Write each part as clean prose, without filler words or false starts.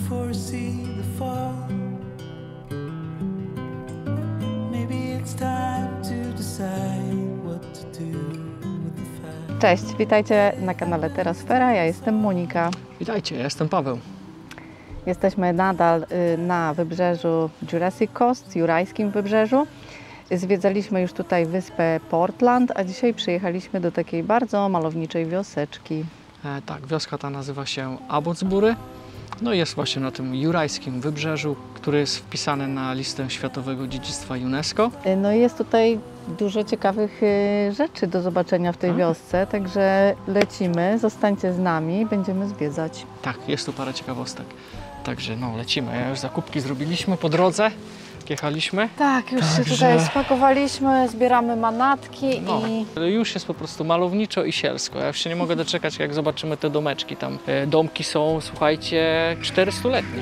foresee the fall. Maybe it's time to decide what to do with the fact. Cześć, witajcie na kanale Terasfera, ja jestem Monika. Witajcie, ja jestem Paweł. Jesteśmy nadal na wybrzeżu Jurassic Coast, jurajskim wybrzeżu. Zwiedzaliśmy już tutaj wyspę Portland, a dzisiaj przyjechaliśmy do takiej bardzo malowniczej wioseczki. Tak, wioska ta nazywa się Abbotsbury. No i jest właśnie na tym jurajskim wybrzeżu, który jest wpisany na listę Światowego Dziedzictwa UNESCO. No i jest tutaj dużo ciekawych rzeczy do zobaczenia w tej wiosce, także lecimy, zostańcie z nami, będziemy zwiedzać. Tak, jest tu parę ciekawostek. Także no, lecimy. Już zakupki zrobiliśmy po drodze, jechaliśmy. Tak, już się tutaj spakowaliśmy, zbieramy manatki i... Już jest po prostu malowniczo i sielsko. Ja już się nie mogę doczekać, jak zobaczymy te domeczki. Tam domki są, słuchajcie, 400-letnie.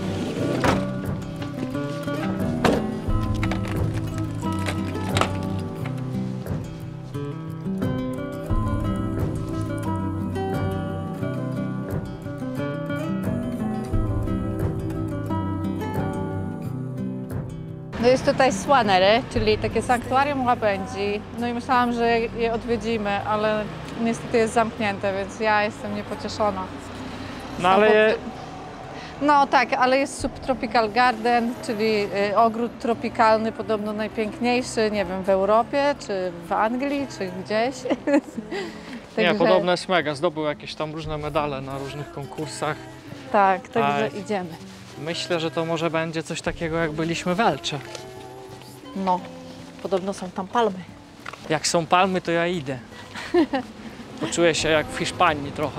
No jest tutaj Swanery, czyli takie sanktuarium łabędzi. No i myślałam, że je odwiedzimy, ale niestety jest zamknięte, więc ja jestem niepocieszona. No ale... No tak, ale jest Subtropical Garden, czyli ogród tropikalny, podobno najpiękniejszy, nie wiem, w Europie, czy w Anglii, czy gdzieś. Nie, podobno jest mega. Zdobył jakieś tam różne medale na różnych konkursach. Tak, także idziemy. Myślę, że to może będzie coś takiego, jak byliśmy w Elche. No, podobno są tam palmy. Jak są palmy, to ja idę. Poczuję się jak w Hiszpanii trochę.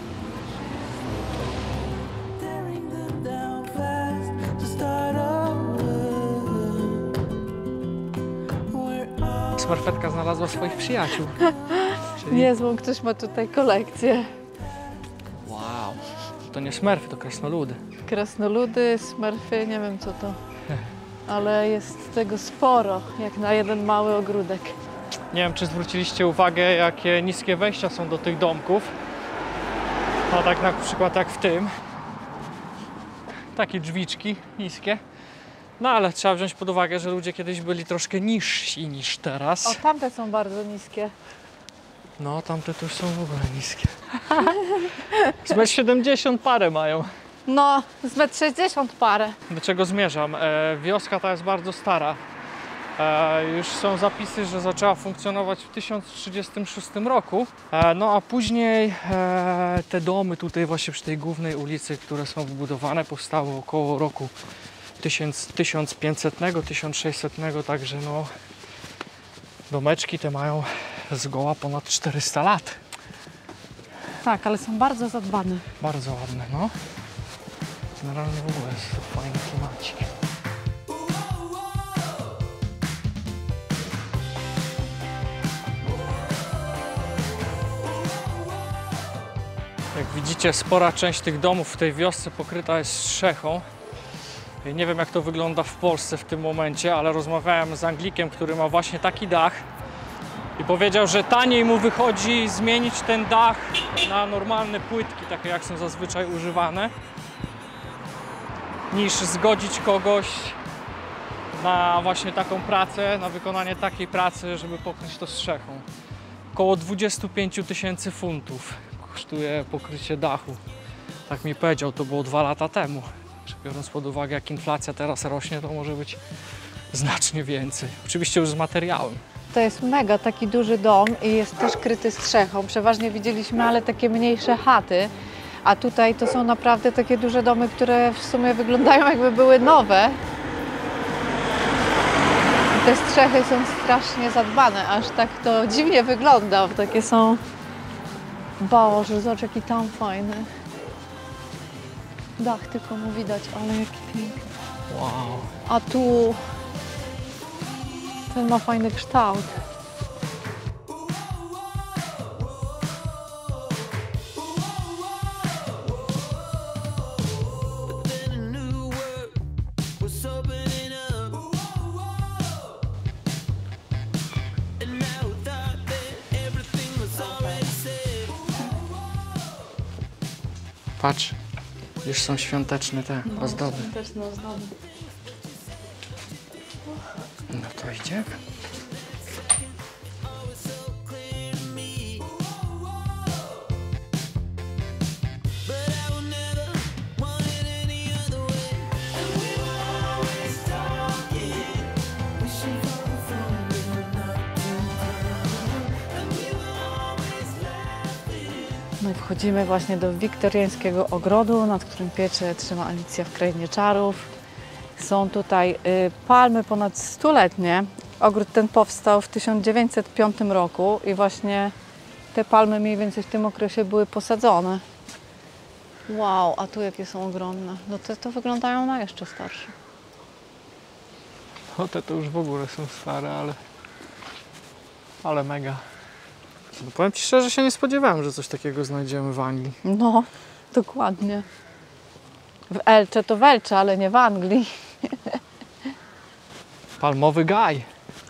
Smurfetka znalazła swoich przyjaciół. Czyli... Niezłą, ktoś ma tutaj kolekcję. Wow, to nie smurfy, to krasnoludy. Krasnoludy, smurfy, nie wiem co to, ale jest tego sporo, jak na jeden mały ogródek. Nie wiem, czy zwróciliście uwagę, jakie niskie wejścia są do tych domków. No tak na przykład jak w tym. Takie drzwiczki niskie. No ale trzeba wziąć pod uwagę, że ludzie kiedyś byli troszkę niżsi niż teraz. O, tamte są bardzo niskie. No, tamte tu już są w ogóle niskie. Z 1,70 m parę mają. No, z 1,60 m parę. Do czego zmierzam? Wioska ta jest bardzo stara. Już są zapisy, że zaczęła funkcjonować w 1036 roku. No a później te domy tutaj właśnie przy tej głównej ulicy, które są wybudowane, powstały około roku 1500-1600, także no domeczki te mają zgoła ponad 400 lat. Tak, ale są bardzo zadbane. Bardzo ładne, no. Generalnie w ogóle jest fajny klimacik. Jak widzicie, spora część tych domów w tej wiosce pokryta jest strzechą. Nie wiem, jak to wygląda w Polsce w tym momencie, ale rozmawiałem z Anglikiem, który ma właśnie taki dach i powiedział, że taniej mu wychodzi zmienić ten dach na normalne płytki, takie jak są zazwyczaj używane, niż zgodzić kogoś na właśnie taką pracę, na wykonanie takiej pracy, żeby pokryć to strzechą. Około 25 000 funtów kosztuje pokrycie dachu. Tak mi powiedział, to było 2 lata temu. Biorąc pod uwagę, jak inflacja teraz rośnie, to może być znacznie więcej. Oczywiście już z materiałem. To jest mega taki duży dom i jest też kryty strzechą. Przeważnie widzieliśmy, ale takie mniejsze chaty. A tutaj to są naprawdę takie duże domy, które w sumie wyglądają, jakby były nowe. I te strzechy są strasznie zadbane, aż tak to dziwnie wygląda. Takie są... Boże, zobacz jaki tam fajny. Dach tylko mu widać, ale jaki piękny. Wow. A tu... Ten ma fajny kształt. Patrz, Już są świąteczne te ozdoby. Świąteczne ozdoby. No to idziemy. No i wchodzimy właśnie do wiktoriańskiego ogrodu, nad którym pieczę trzyma Alicja w Krainie Czarów. Są tutaj palmy ponad 100-letnie. Ogród ten powstał w 1905 roku i właśnie te palmy mniej więcej w tym okresie były posadzone. Wow, a tu jakie są ogromne. No to wyglądają na jeszcze starsze. O, te to już w ogóle są stare, ale mega. No powiem Ci szczerze, że się nie spodziewałem, że coś takiego znajdziemy w Anglii. No, dokładnie. W Elcze to w Elcze, ale nie w Anglii. Palmowy gaj.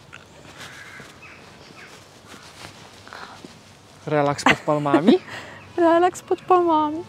Relaks pod palmami. Relaks pod palmami.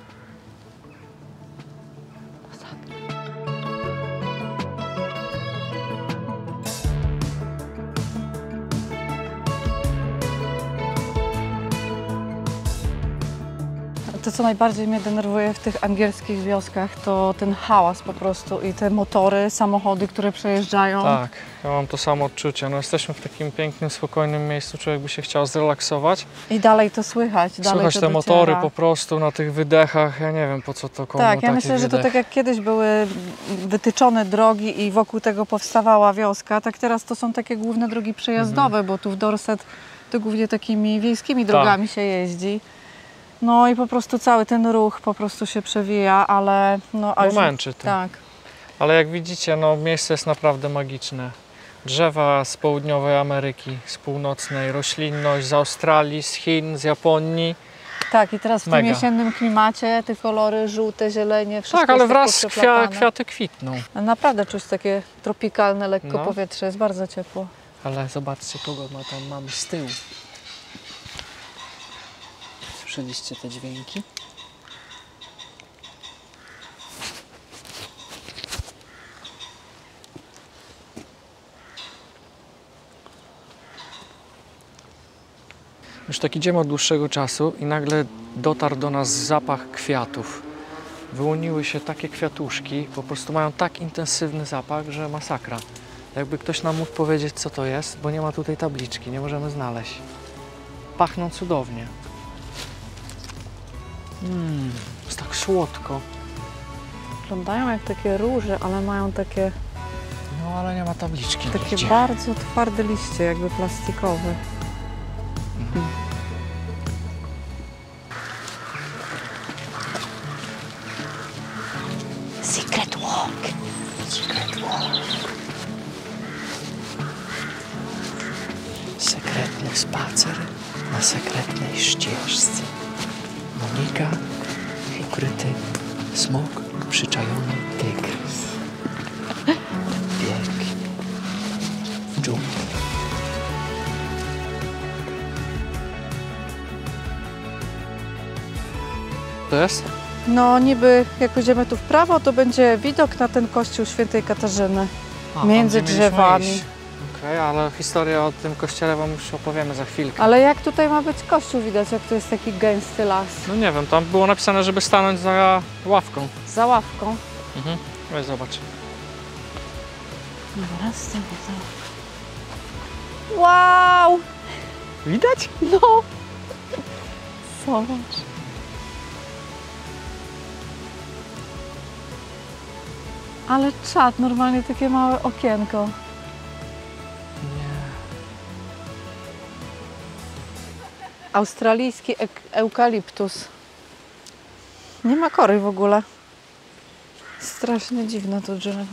To, co najbardziej mnie denerwuje w tych angielskich wioskach, to ten hałas po prostu i te motory, samochody, które przejeżdżają. Tak, ja mam to samo odczucie. No, jesteśmy w takim pięknym, spokojnym miejscu, człowiek by się chciał zrelaksować. I dalej to słychać. Dalej Słychać to te dociera. motory po prostu na tych wydechach. Ja nie wiem, po co to komu Tak, ja taki myślę, że to wydech. tak jak kiedyś były wytyczone drogi i wokół tego powstawała wioska, tak teraz to są takie główne drogi przejazdowe, bo tu w Dorset to głównie takimi wiejskimi drogami się jeździ. No i po prostu cały ten ruch po prostu się przewija, ale no No męczy to. tak. Ale jak widzicie, no miejsce jest naprawdę magiczne. Drzewa z południowej Ameryki, z północnej, roślinność z Australii, z Chin, z Japonii. Tak, i teraz w tym Mega. jesiennym klimacie te kolory żółte, zielenie, wszystko Tak, ale jest tak wraz poprzeplatane. kwiaty kwitną. Naprawdę czuć takie tropikalne lekko No. powietrze, jest bardzo ciepło. Ale zobaczcie, kogo mamy z tyłu. Słyszeliście te dźwięki? Już tak idziemy od dłuższego czasu i nagle dotarł do nas zapach kwiatów. Wyłoniły się takie kwiatuszki, po prostu mają tak intensywny zapach, że masakra. Jakby ktoś nam mógł powiedzieć, co to jest, bo nie ma tutaj tabliczki, nie możemy znaleźć. Pachną cudownie. Jest tak słodko. Wyglądają jak takie róże, ale mają takie No ale nie ma tabliczki Takie nigdzie. bardzo twarde liście, jakby plastikowe. Secret walk. Secret walk. Sekretny spacer na sekretnej ścieżce. Monika, ukryty smok, przyczajony tygrys. Bieg w dżungli. To jest? No niby jak pójdziemy tu w prawo, to będzie widok na ten kościół Świętej Katarzyny. Między tam, gdzie mieliśmy drzewami. iść. Okej, ale historię o tym kościele wam już opowiemy za chwilkę. Ale jak tutaj ma być kościół widać, jak to jest taki gęsty las. No nie wiem, tam było napisane, żeby stanąć za ławką. Za ławką. Weź zobacz. Dobra, z tym Wow! Widać? No! Zobacz. Ale czad, normalnie takie małe okienko. Nie. Australijski eukaliptus. Nie ma kory w ogóle. Strasznie dziwne to drzewo.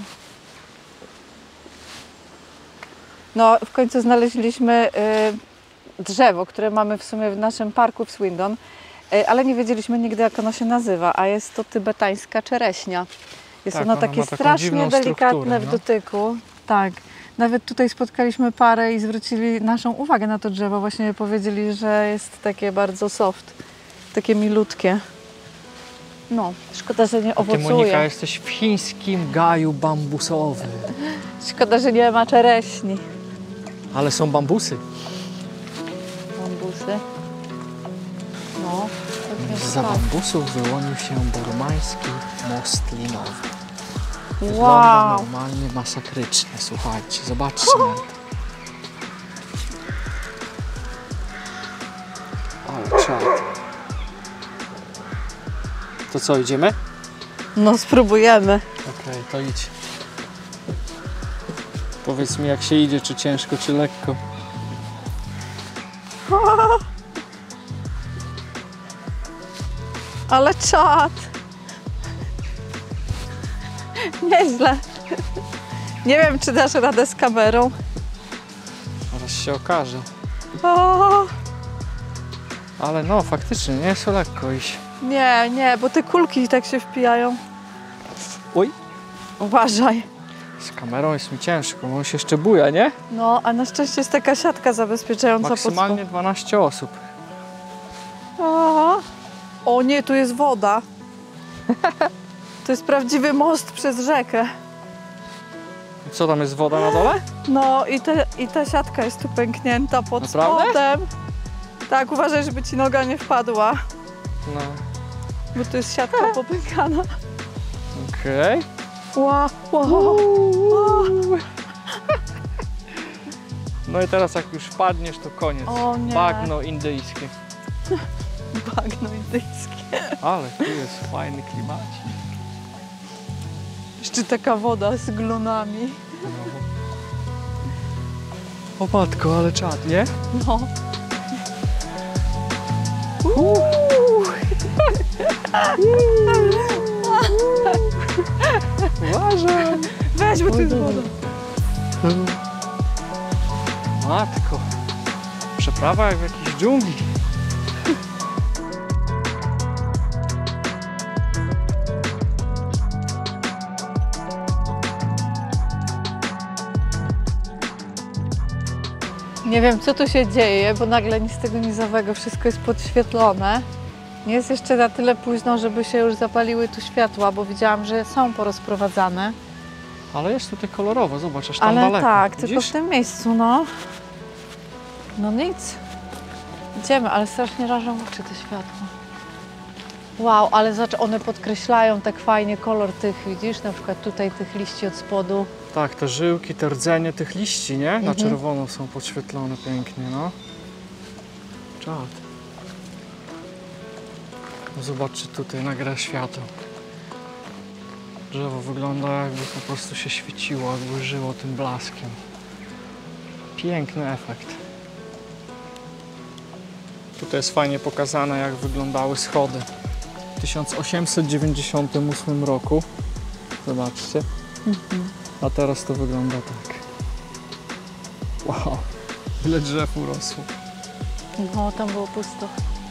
No, w końcu znaleźliśmy drzewo, które mamy w sumie w naszym parku w Swindon, ale nie wiedzieliśmy nigdy, jak ono się nazywa, a jest to tybetańska czereśnia. Jest Tak, ono ona takie ma taką strasznie dziwną delikatne strukturę, w no. dotyku. Tak. Nawet tutaj spotkaliśmy parę i zwrócili naszą uwagę na to drzewo. Właśnie powiedzieli, że jest takie bardzo soft, takie milutkie. No, szkoda, że nie Ty, Monika, owocuje. jesteś w chińskim gaju bambusowym. Szkoda, że nie ma czereśni. Ale są bambusy. Bambusy. No, pewnie Za tak. bambusów wyłonił się burmański most linowy. Wygląda Wow. normalnie masakrycznie, słuchajcie, zobaczcie. Ale czad. To co, idziemy? No, spróbujemy. Okej, to idź. Powiedz mi, jak się idzie, czy ciężko, czy lekko. Ale czad. Nieźle. Nie wiem, czy dasz radę z kamerą. Zaraz się okaże. O, Ale no, faktycznie, nie jest to lekko iść. nie, bo te kulki tak się wpijają. Oj! Uważaj. Z kamerą jest mi ciężko, bo on się jeszcze buja, nie? No, a na szczęście jest taka siatka zabezpieczająca Maksymalnie 12 osób. O nie, tu jest woda. To jest prawdziwy most przez rzekę. Co tam jest, woda na dole? No i ta siatka jest tu pęknięta pod Naprawdę? spodem. Tak, uważaj, żeby ci noga nie wpadła, No, bo tu jest siatka popękana. okej. Ła. No i teraz jak już wpadniesz, to koniec. O nie. Bagno indyjskie. Bagno indyjskie. Ale tu jest fajny klimacik. Jeszcze taka woda z glonami. O matko, ale czad, nie? No. Uważaj! Weź, bo tu jest woda. Matko. Przeprawa jak w jakiejś dżungli. Nie wiem, co tu się dzieje, bo nagle nic z tego nizowego, wszystko jest podświetlone. Nie jest jeszcze na tyle późno, żeby się już zapaliły tu światła, bo widziałam, że są porozprowadzane. Ale jest tutaj kolorowo, zobacz, aż tam Ale daleko. tak, tylko Widzisz? w tym miejscu, no. No nic. Idziemy, ale strasznie rażą oczy te światła. Wow, ale zobacz, one podkreślają tak fajnie kolor tych, widzisz, na przykład tutaj tych liści od spodu. Tak, te żyłki, te rdzenie tych liści, nie? Na Mhm. czerwono są podświetlone pięknie, no. Czad. No zobaczcie tutaj na grę światła. Drzewo wygląda, jakby po prostu się świeciło, jakby żyło tym blaskiem. Piękny efekt. Tutaj jest fajnie pokazane, jak wyglądały schody. W 1898 roku. Zobaczcie. A teraz to wygląda tak. Wow, ile drzew urosło. No, tam było pusto.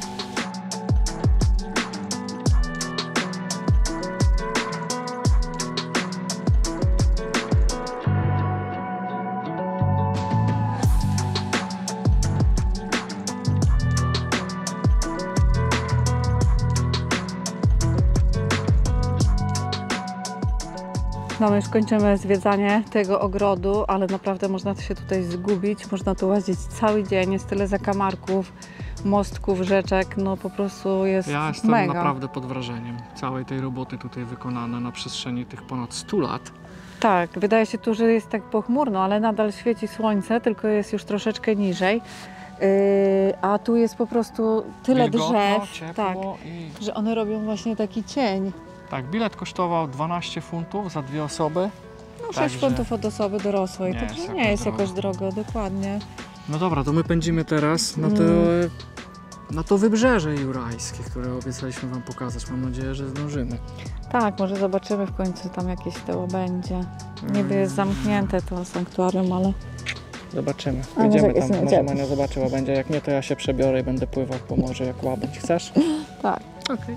No, my już kończymy zwiedzanie tego ogrodu, ale naprawdę można się tutaj zgubić, można tu łazić cały dzień, jest tyle zakamarków, mostków, rzeczek, no po prostu jest Ja jestem mega. naprawdę pod wrażeniem całej tej roboty tutaj wykonane na przestrzeni tych ponad 100 lat. Tak, wydaje się tu, że jest tak pochmurno, ale nadal świeci słońce, tylko jest już troszeczkę niżej. A tu jest po prostu tyle Wilgotno, drzew, ciepło tak, i... że one robią właśnie taki cień. Tak, bilet kosztował 12 funtów za 2 osoby. No 6 Także- funtów od osoby dorosłej, Nie także jest nie jakoś jest drogo. jakoś drogo, dokładnie. No dobra, to my pędzimy teraz na to wybrzeże jurajskie, które obiecaliśmy Wam pokazać. Mam nadzieję, że zdążymy. Tak, może zobaczymy w końcu tam jakieś to będzie. Niby jest zamknięte to sanktuarium, ale... Zobaczymy. A może Idziemy jest tam, może niedziela. Mania zobaczyła będzie. Jak nie, to ja się przebiorę i będę pływał po morzu jak łabędź. Chcesz? Tak. Okej.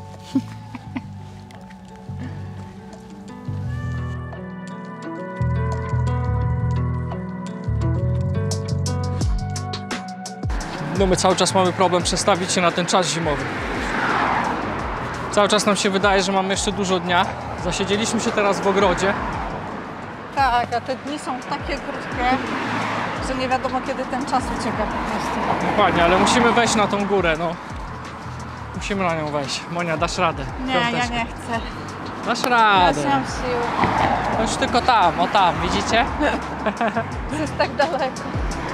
No my cały czas mamy problem przestawić się na ten czas zimowy. Cały czas nam się wydaje, że mamy jeszcze dużo dnia. Zasiedzieliśmy się teraz w ogrodzie. Tak, a te dni są takie krótkie, że nie wiadomo kiedy ten czas ucieka po prostu. Dokładnie, ale musimy wejść na tą górę, no. Musimy na nią wejść. Monia, dasz radę. Nie, ja Piąteczkę. nie chcę. Dasz Ja radę. nie mam sił. To już tylko tam, o tam, widzicie? To jest tak daleko.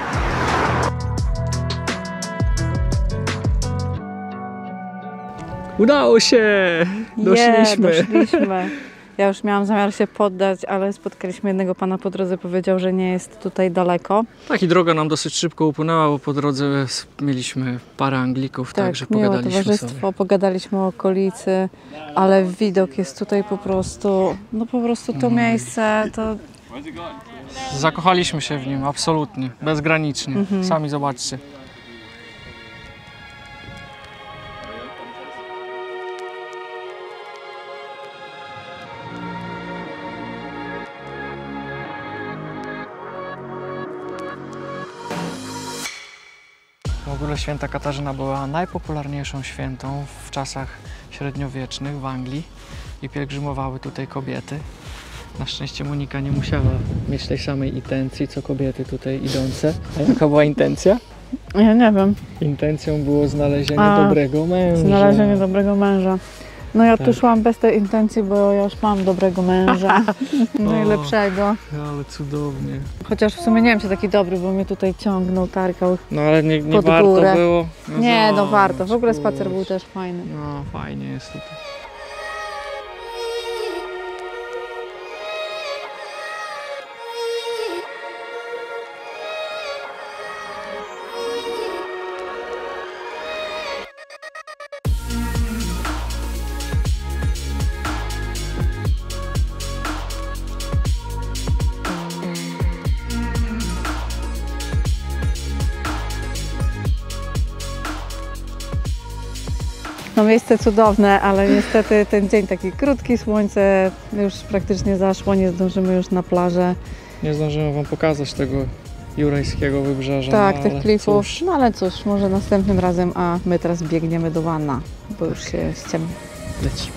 Udało się! Doszliśmy. Doszliśmy. Ja już miałam zamiar się poddać, ale spotkaliśmy jednego pana po drodze, powiedział, że nie jest tutaj daleko. Tak, i droga nam dosyć szybko upłynęła, bo po drodze mieliśmy parę Anglików, także miłe pogadaliśmy towarzystwo, sobie. pogadaliśmy o okolicy, ale widok jest tutaj po prostu, no po prostu to miejsce, to Zakochaliśmy się w nim, absolutnie, bezgranicznie. Sami zobaczcie. W ogóle święta Katarzyna była najpopularniejszą świętą w czasach średniowiecznych w Anglii i pielgrzymowały tutaj kobiety. Na szczęście Monika nie musiała mieć tej samej intencji, co kobiety tutaj idące. A jaka była intencja? ja nie wiem, Intencją było znalezienie dobrego męża. znalezienie dobrego męża. No ja Tak. tu szłam bez tej intencji, bo ja już mam dobrego męża, najlepszego. Ale cudownie. Chociaż w sumie nie wiem, czy taki dobry, bo mnie tutaj ciągnął, targał. No ale nie Pod warto górę. było. No Nie, no zobacz, warto, w ogóle spacer kurczę. był też fajny. No fajnie jest tutaj. No miejsce cudowne, ale niestety ten dzień taki krótki, słońce już praktycznie zaszło, nie zdążymy już na plażę. Nie zdążymy wam pokazać tego jurajskiego wybrzeża. Tak, no, tych ale klifów. cóż. No ale cóż, może następnym razem, a my teraz biegniemy do Vanna, bo już się ściemni. Lecimy.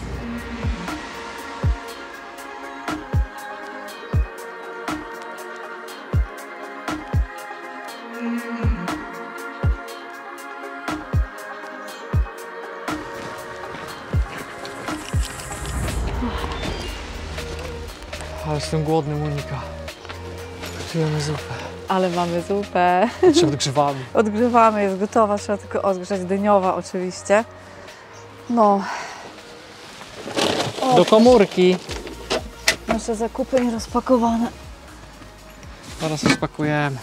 Ale jestem głodny, Monika. Gotujemy zupę. Ale mamy zupę. Czy odgrzewamy? Odgrzewamy, jest gotowa, trzeba tylko odgrzać, dyniowa oczywiście. No. O, Do komórki. nasze zakupy nierozpakowane. Zaraz rozpakujemy.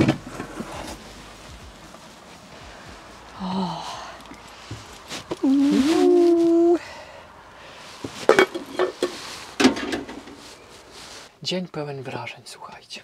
Dzień pełen wrażeń, słuchajcie.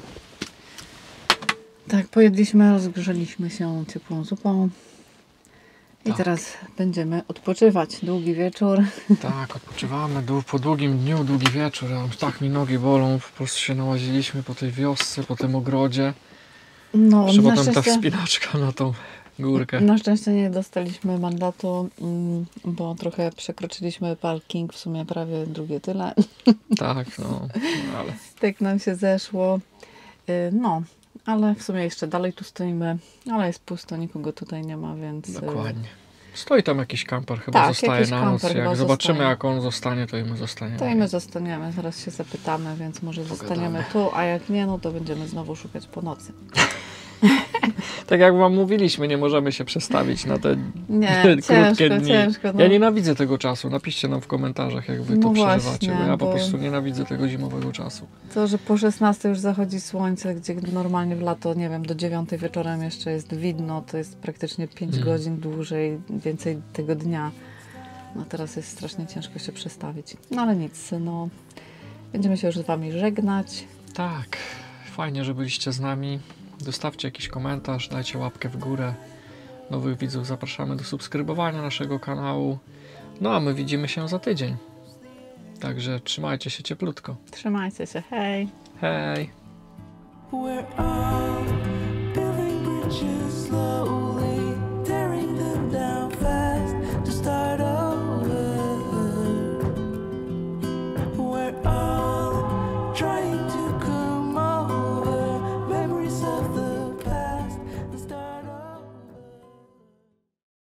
Tak, pojedliśmy, rozgrzeliśmy się ciepłą zupą. I Tak. teraz będziemy odpoczywać. Długi wieczór. Tak, odpoczywamy po długim dniu, długi wieczór. Tak mi nogi bolą, po prostu się nałaziliśmy po tej wiosce, po tym ogrodzie. No, Jeszcze na potem ta szczęście, wspinaczka na tą górkę. na szczęście nie dostaliśmy mandatu, bo trochę przekroczyliśmy parking, w sumie prawie drugie tyle. Tak, no, ale Tak nam się zeszło. No, ale w sumie jeszcze dalej tu stoimy, ale jest pusto, nikogo tutaj nie ma, więc... dokładnie. Stoi tam jakiś kamper, chyba Tak, zostaje jakiś na noc. kamper chyba Jak zobaczymy, zostaje. jak on zostanie, to i my zostaniemy. To i my zostaniemy, zaraz się zapytamy, więc może zostaniemy tu, a jak nie, no to będziemy znowu szukać po nocy. Tak jak wam mówiliśmy, nie możemy się przestawić na te Nie, krótkie ciężko, dni. ciężko. No. Ja nienawidzę tego czasu. Napiszcie nam w komentarzach, jak wy No to właśnie, przeżywacie, bo ja po bo- prostu nienawidzę tego zimowego czasu. To, że po 16 już zachodzi słońce, gdzie normalnie w lato, nie wiem, do 9 wieczorem jeszcze jest widno, to jest praktycznie 5 godzin dłużej, więcej tego dnia. No teraz jest strasznie ciężko się przestawić. No ale nic, no będziemy się już z Wami żegnać. Tak, fajnie, że byliście z nami. Zostawcie jakiś komentarz, dajcie łapkę w górę. Nowych widzów zapraszamy do subskrybowania naszego kanału. No a my widzimy się za tydzień. Także trzymajcie się cieplutko. Trzymajcie się, hej! Hej! We're all building bridges, love.